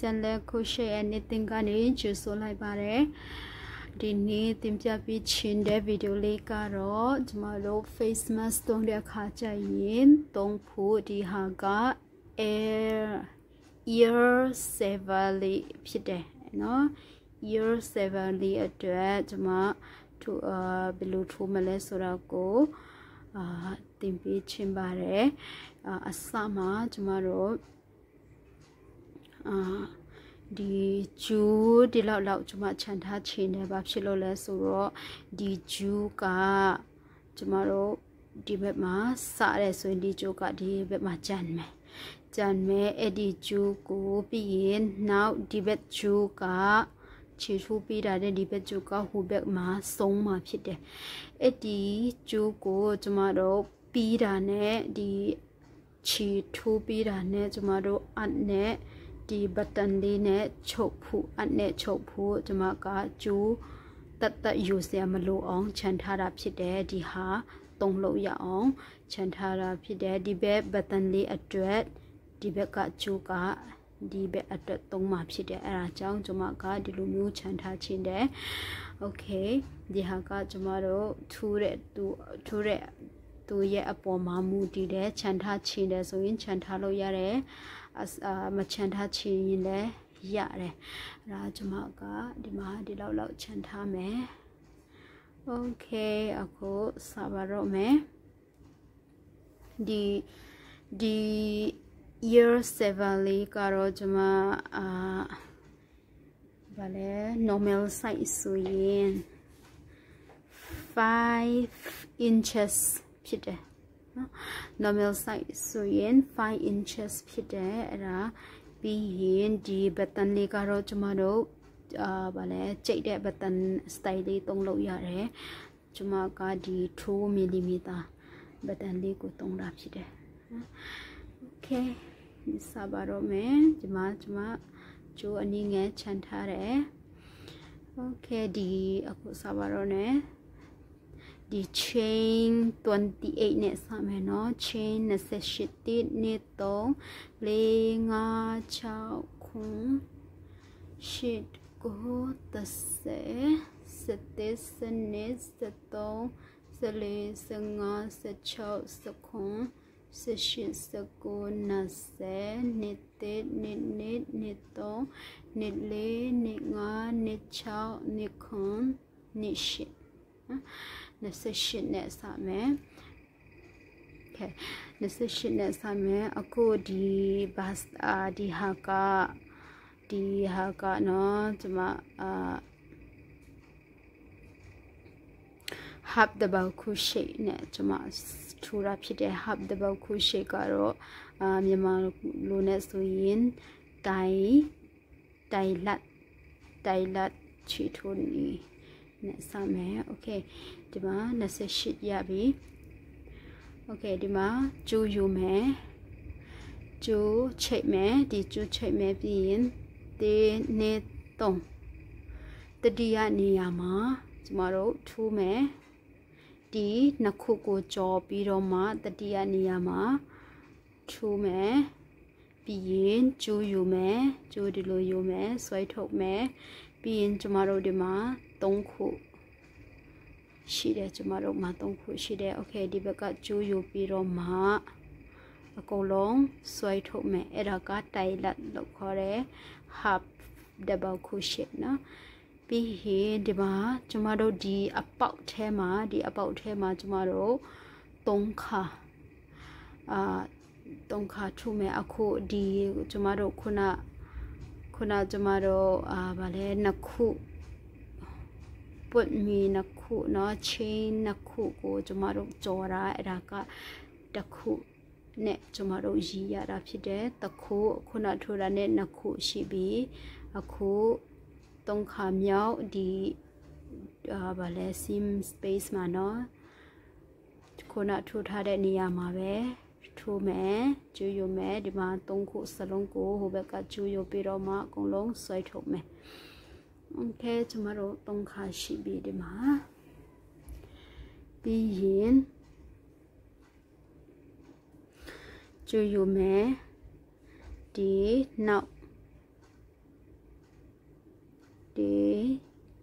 channel crochet anything ကနေကြိုဆိုလိုက်ပါတယ်ဒီနေ့သင်ပြပေးခြင်းတဲ့ဗီဒီယိုလေးကတော့ကျမတို့ face mask သုံးတဲ့အခါကျရင်သုံးဖို့ဒီဟာက ear saver လေးဖြစ်တယ်နော် ear saver လေးအတွက်ကျမတို့ဘယ်လိုထိုးမလဲဆိုတော့ကိုသင်ပေးခြင်းပါတယ်အစမှာကျမတို့ဒီဂျူးဒီလောက်ကျမခြံထားချင်တယ်ဘာဖြစ်လို့လဲဆိုတော့ဒီဂျူးကကျမတို့ဒီဘက်မှာစရဲဆိုရင်ဒီဂျူးကဒီဘက်မှာကျန်မယ်အဲ့ဒီဂျူးကိုပြီးရင်နောက်ဒီဘက်ဂျူးကချီထိုးပေးတာတဲ့ဒီဘက်ဂျူးကဟိုဘက်မှာဆုံးမှာဖြစ်တယ်အဲ့ဒီဂျူးကိုကျမတို့ပြီးတာနဲ့ဒီချီထိုးပေးတာနဲ့ကျမတို့အပ်နဲ့ဒီဘတ်တန်လေးနဲ့ချုပ်ဖို့အနဲ့ချုပ်ဖို့ကျမကကျူးတယူစရာမလိုအောင်ခြံထားတာဖြစ်တယ်ဒီဟာသုံးလို့ရအောင်ခြံထားတာဖြစ်တယ်ဒီဘက်ဘတ်တန်လေးအတွက်ဒီဘက်ကကျူးကဒီဘက်အတွက်သုံးမှာဖြစ်တယ်အဲဒါကြောင့်ကျမကဒီလိုမျိုးခြံထားခြင်းတယ်โอเคဒီဟာကကျမတို့ထူးတဲ့သူရဲ့အပေါ်မှာမူတည်တယ်ခြံထားခြင်းတယ်ဆိုရင်ခြံထားလို့ရတယ်မချန်ထားချင်ရင်လည်းရတယ်အဲဒါကျမကဒီမှာဒီလောက်ချန်ထားမယ်โอเคအခုစပါတော့မယ်ဒီ ear saver လေးကတော့ကျမဗာလဲ normal size ဆိုရင်5 inches ဖြစ်တယ်normal size ဆိုရင်5 inches ဖြစ်တယ်အဲ့ဒါပြီးရင်ဒီဘတ်တန်လေးကတော့ကျမတို့ဗာလဲကြိတ်တဲ့ဘတ်တန် style လေးသုံးလို့ရတယ်ကျမကဒီ2 mm ဘတ်တန်လေးကိုသုံးတာဖြစ်တယ်โอเคစပါတော့မယ်ကျမကျိုးအနည်းငယ်ခြံထားတယ်โอเคဒီအခုစပါတော့ねဒီ chain 28နဲ့စမယ်เนาะ chain 28နဲ့3 4 5 6 9 10 9 10 11 12 13 14 15 16 17 18 19 28နဲ့စမယ်โอเค28နဲ့စမယ်အခုဒီဘတ်ဒီဟာကနော်ကျမhalf double crochet နဲ့ကျမထူတာဖြစ်တယ် half double crochet ကတော့မြန်မာလိုနဲ့ဆိုရင်တိုင်လတ်ချီထိုးနေနဲ့စမယ်โอเคဒီမှာ28ရပြီโอเคဒီမှာကျိုးယူမယ်ကျိုးချိတ်မယ်ဒီကျိုးချိတ်မယ်ပြီးရင်1 2 3တတိယနေရာမှာကျမတို့ထိုးမယ်ဒီနှစ်ခုကိုကြော်ပြီးတော့မှတတိယနေရာမှာထိုးမယ်ပြီးရင်ကျိုးယူမယ်ကျိုးဒီလိုယူမယ်ဆွဲထုတ်မယ်ပြီးရင်ကျမတို့ဒီမှာ3ခုရှိတယ်ကျမတို့မှာ3ခုရှိတယ်โอเคဒီဘက်ကကျိုးယူပြီးတော့မှအကုန်လုံးဆွဲထုတ်မယ်အဲ့ဒါကတိုင်လက်လို့ခေါ်တယ် half double crochet နော်ပြီးရင်ဒီမှာကျမတို့ဒီအပေါက်ထဲမှာကျမတို့3ခါထိုးမယ်အခုဒီကျမတို့ခုနကျမတို့ဗာလဲနှစ်ခုပွတ်မီနှစ်ခုเนาะ chain နှစ်ခုကိုကျမတို့ကြော်တာအဲ့ဒါကတစ်ခုနဲ့ကျမတို့ရည်ရတာဖြစ်တယ်တစ်ခုခုနထိုးတာနဲ့နှစ်ခုရှိပြီအခု3ခါမြောက်ဒီဗာလဲ seam space မှာเนาะခုနထိုးထားတဲ့နေရာမှာပဲထိုးမယ်ကျိုးယူမယ်ဒီမှာ3ခုစလုံးကိုဟိုဘက်ကကျိုးယူပြီးတော့မှအကုန်လုံးဆွဲထုတ်မယ်โอเคကျမတို့3ခါရှိပြီဒီမှာပြီးရင်ကျိုးယူမယ်ဒီနောက် di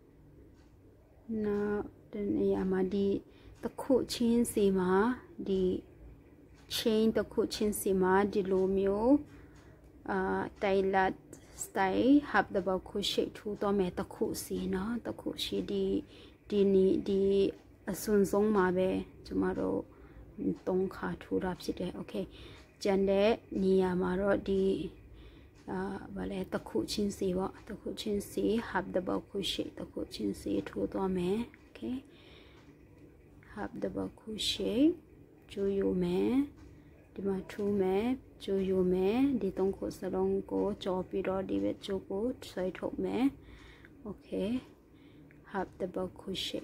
na den ya ma di the khu chin si ma di chain the khu chin si ma di lo myo tai lat style hab the ba khu she thu to me the khu si no the khu shi di ni di asun song ma be chumaro tong kha thu ra phit de okay jan de ni ya ma ro di ba le the khu chin si ba the khu chin si hab the ba khu she the khu chin si thu to me okay hab the ba khu she chu yu me di ma thu me chu yu me di tong khu salong ko chaw pi ro di be chu ko sai thok me okay hab the ba khu she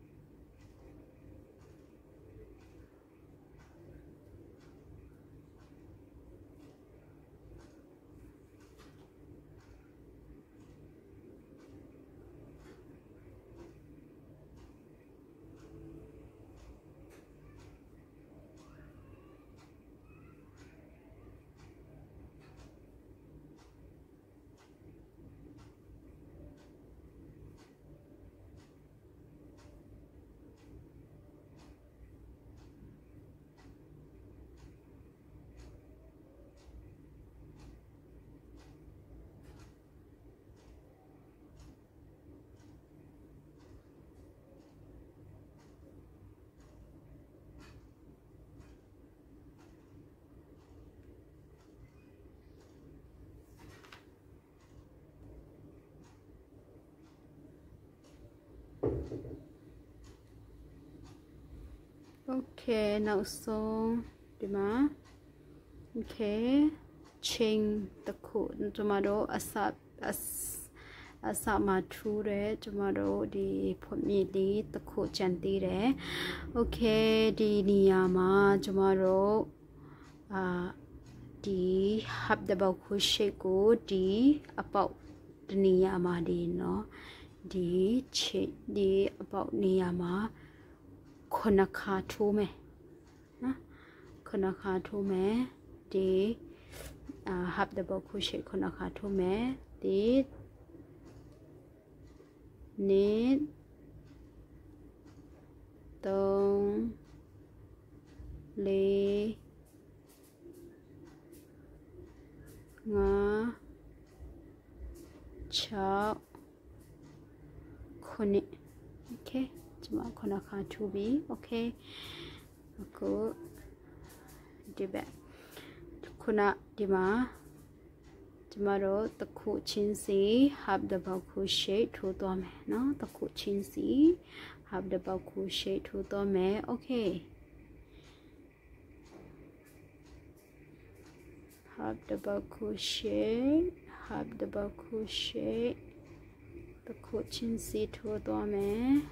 okay now so di ma okay chain the khu tomorrow asa ma thu re tomorrow di phot mi di the khu chan ti re okay di ni ya ma tomorrow di hab the ba khu she ko di about the ni ya ma di no di che di about ni ya ma khona kha thu me na khona kha thu me di hab the ba khu she khona kha thu me di ni tong le nga cha khone okay chuma khona kha thu bi okay ko di ba khona di ma chuma ro the khu chin si hab the ba khu she thu to me no the khu chin si hab the ba khu she thu to me okay hab the ba khu she hab the ba khu she the khu chin si thu to me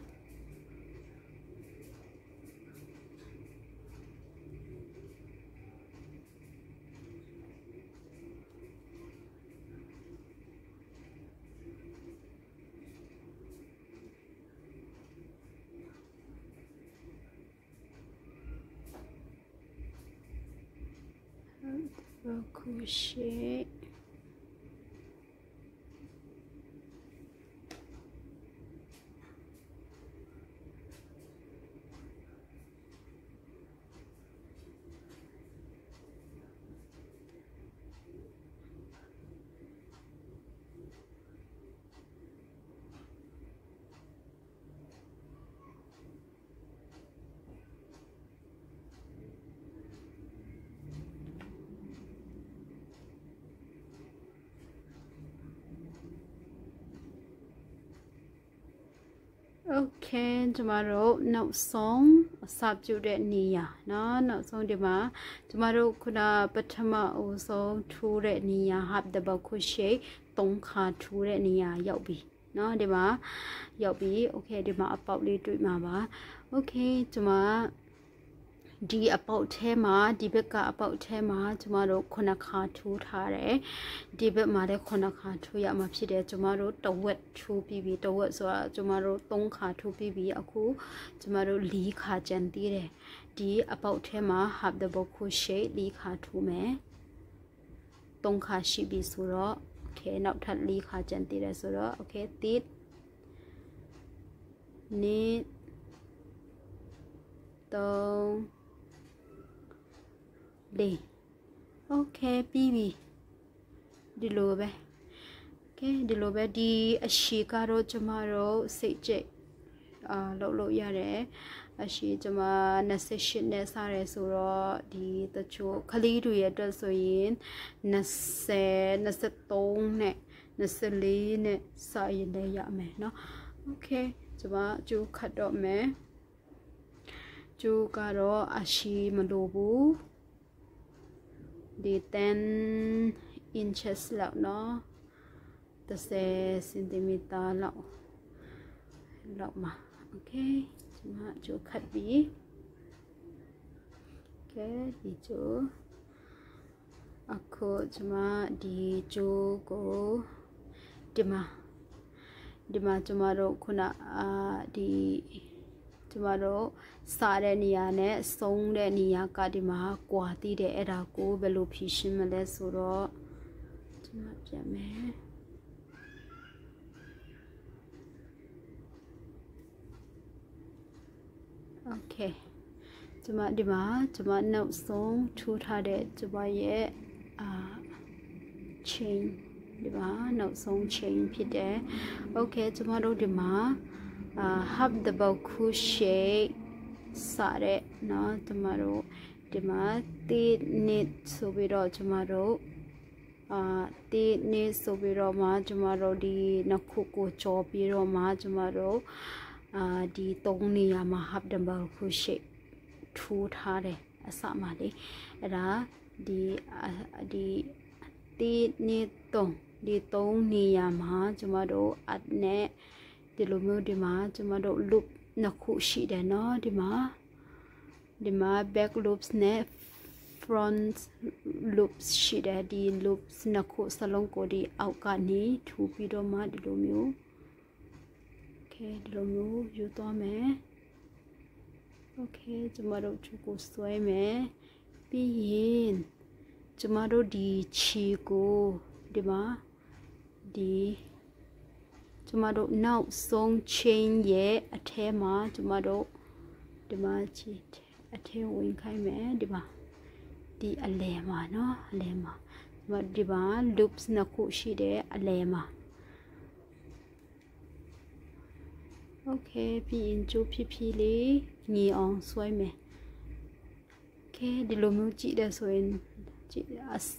crochet okay tomorrowနောက်ဆုံးအစပြုတဲ့နေရာเนาะနောက်ဆုံးဒီမှာကျမတို့ခုနပထမအဦးဆုံးထိုးတဲ့နေရာ hab the ba khu she 3ခါထိုးတဲ့နေရာရောက်ပြီเนาะဒီမှာရောက်ပြီ okay ဒီမှာအပေါက်လေးတွေ့မှာပါ okay ကျမဒီအပေါက်ထဲမှာဒီဘက်ကအပေါက်ထဲမှာကျမတို့ခုနခါထိုးထားတယ်ဒီဘက်မှာလည်းခုနခါထိုးရမှာဖြစ်တယ်ကျမတို့တဝက်ထိုးပြီးပြီတဝက်ဆိုတာကျမတို့3ခါထိုးပြီးပြီအခုကျမတို့4ခါကျန်သေးတယ်ဒီအပေါက်ထဲမှာ hab the ba khu she 4ခါထိုးမယ်3ခါရှိပြီဆိုတော့เคနောက်ထပ်၄ခါကျန်သေးတယ်ဆိုတော့ okay တစ်နှစ်သုံးလေး okay ပြီးပြီဒီလိုပဲ okay ဒီလိုပဲဒီအရှိကတော့ကျမတို့စိတ်ကြိတ်လုပ်လို့ရတယ်အရှိကျမ28နဲ့စရဲဆိုတော့ဒီတချို့ခလေးတွေရဲ့အတွက်ဆိုရင်20 23နဲ့24နဲ့စရင်လည်းရမယ်เนาะ okay ကျမကျိုးခတ်တော့မယ်ကျိုးကတော့အရှိမလိုဘူးဒီ10 inches လောက်เนาะ10 centimeter လောက်မှာ okay ကျမကျိုးခတ်ပြီ okay ဒီကျိုးအခုကျမဒီကျိုးကိုဒီမှာကျမတို့ခုနဒီကျမတို့စားတဲ့နေရာနဲ့ဆုံးတဲ့နေရာကဒီမှာကွာတည်တယ်အဲ့ဒါကိုဘယ်လိုဖြည့်ရှင်းမလဲဆိုတော့ကျမပြန်မယ်โอเคကျမဒီမှာကျမနောက်ဆုံးထိုးထားတဲ့ကျမရဲ့ chain ဒီမှာနောက်ဆုံး chain ဖြစ်တယ်โอเคကျမတို့ဒီမှာhalf double crochet စတဲ့เนาะကျမတို့ဒီမှာတစ်နှစ်ဆိုပြီးတော့ကျမတို့တစ်နှစ်ဆိုပြီးတော့မှကျမတို့ဒီနှစ်ခုကိုကြော်ပြီးတော့မှကျမတို့ဒီ3နေရာမှာ half double crochet ထိုးထားတယ်အစမှာလေအဲ့ဒါဒီတစ်နှစ်ဒီ3နေရာမှာကျမတို့အနဲ့ဒီလိုမျိုးဒီမှာကျမတို့ loop နှစ်ခုရှိတယ်เนาะဒီမှာ back loops နဲ့ front loops ရှိတယ်ဒီ loops နှစ်ခုစလုံးကိုဒီအောက်ကနေထူပြီးတော့မှဒီလိုမျိုး okay ဒီလိုမျိုးယူသွားမယ် okay ကျမတို့ချူကိုဆွဲမယ်ပြီးရင်ကျမတို့ဒီခြေကိုဒီမှာဒီကျမတို့နောက်ဆုံး chain ရဲ့အထဲမှာကျမတို့ဒီမှာခြေအထဲဝင်ခိုင်းမယ်ဒီမှာဒီအလယ်မှာเนาะအလယ်မှာဒီမှာ loops နှစ်ခုရှိတယ်အလယ်မှာโอเคပြီးရင်ကျိုးဖြည်းဖြည်းလေးညီအောင်ဆွဲမယ်โอเคဒီလိုမျိုးကြည့်တယ်ဆိုရင်ကြည့်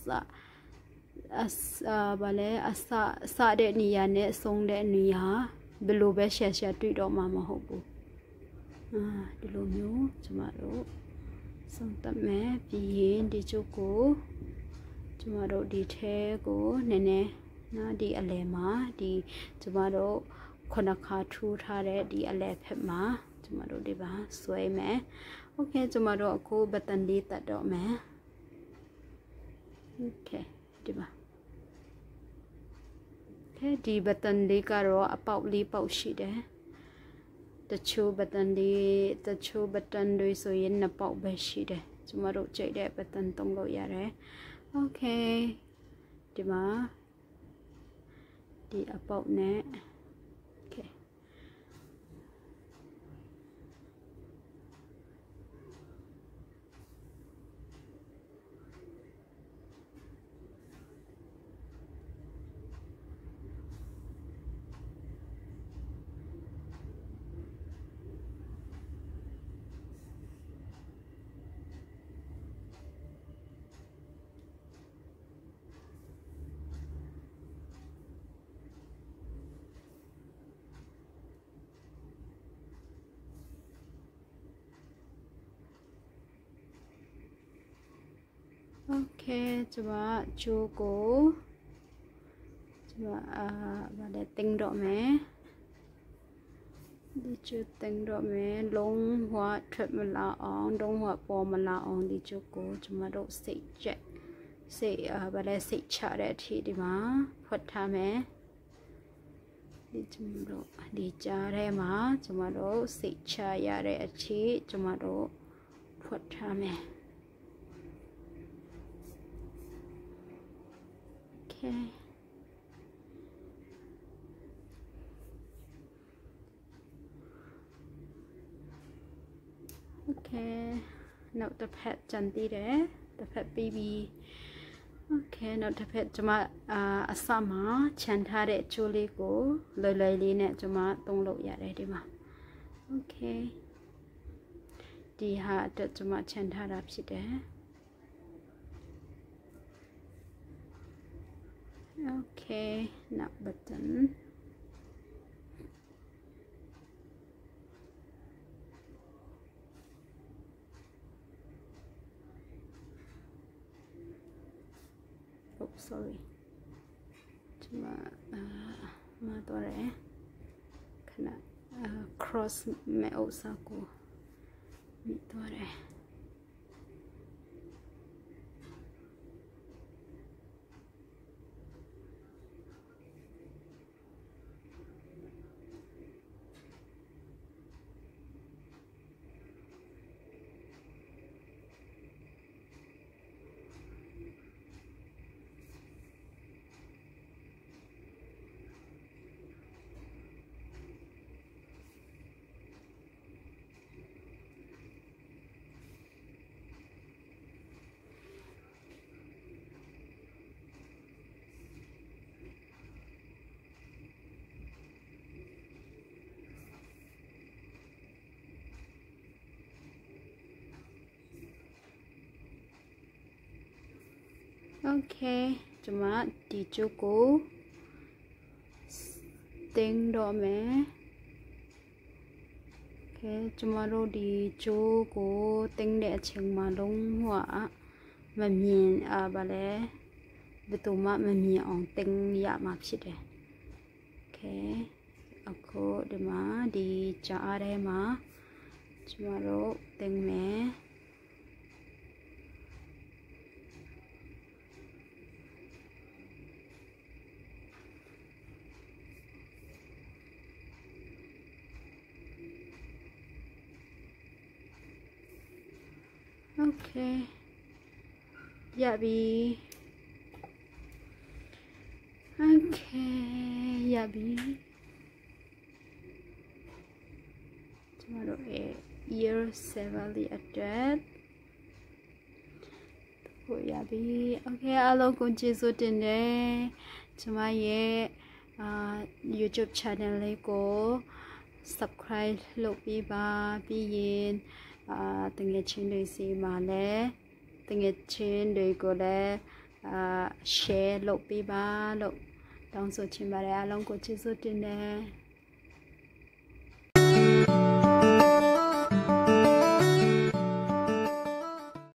ဗာလဲအစတဲ့နေရာနဲ့ဆုံးတဲ့နေရာဘယ်လိုပဲရှယ်တွေ့တော့မှာမဟုတ်ဘူးဒီလိုမျိုးကျမတို့ဆုံးသတ်မယ်ပြီးရင်ဒီကျုပ်ကိုကျမတို့ဒီထဲကိုနည်းနည်းနော်ဒီအလယ်မှာဒီကျမတို့ခုနခါထူထားတဲ့ဒီအလယ်ဖက်မှာကျမတို့ဒီပါဆွဲမယ်โอเคကျမတို့အခုဘတန်လေးတတ်တော့မယ်โอเคဒီပါဒီဘတန်လေးကတော့အပေါက်လေးပေါက်ရှိတယ်တချို့ဘတန်တွေဆိုရင်နှစ်ပေါက်ပဲရှိတယ်ကျမတို့ကြိုက်တဲ့ဘတန်သုံးလို့ရတယ်โอเคဒီမှာဒီအပေါက်နဲ့โอเคโอเคကျမကျိုးကိုကျမဗာလဲတင်တော့မယ်ဒီကျိုးတင်တော့မယ်လုံးဝထွက်မလာအောင်လုံးဝပေါ်မလာအောင်ဒီကျိုးကိုကျမတို့စိတ်ချတဲ့အထိဒီမှာဖွက်ထားမယ်ဒီကျမတို့ဒီကြားထဲမှာကျမတို့စိတ်ချရတဲ့အထိကျမတို့ဖွက်ထားမယ်โอเคနောက်တစ်ဖက်ကြံသေးတယ်တစ်ဖက်ပြီးပြီโอเคနောက်တစ်ဖက်ကျွန်မအစမှာခြံထားတဲ့အချိုးလေးကိုလွယ်လွယ်လေးနဲ့ကျွန်မသုံးလို့ရတယ်ဒီမှာโอเคဒီဟာအတွက်ကျွန်မခြံထားတာဖြစ်တယ်โอเคနောက် button sorry ကျွန်မမှာတော့ရခဏcross မဲ့ဥစ္စာကိုမိတော့ရโอเคကျွန်မဒီကျုပ်ကိုတင်းတော့မယ်โอเคကျွန်မတို့ဒီကျိုးကိုတင်းတဲ့အချိန်မှာလုံးဝမမြင်ဗာလဲဘယ်သူမှမမြင်အောင်တင်းရမှာဖြစ်တယ်โอเคအခုဒီမှာဒီကြားထဲမှာကျွန်မတို့တင်းမယ် Okay. Yabi. Okay. Yabi. Tomorrow year 7 the address. Yabi. Okay. Alo kung jesu tinde. Chuma ye YouTube channel ko subscribe လုပ်ပေးပါပြီးရင်တငယ်ချင်းတွေစီမှာလည်းတငယ်ချင်းတွေကိုလည်းshare လုပ်ပေးပါလို့တောင်းဆိုချင်ပါတယ်အားလုံးကိုကျေးဇူးတင်တယ်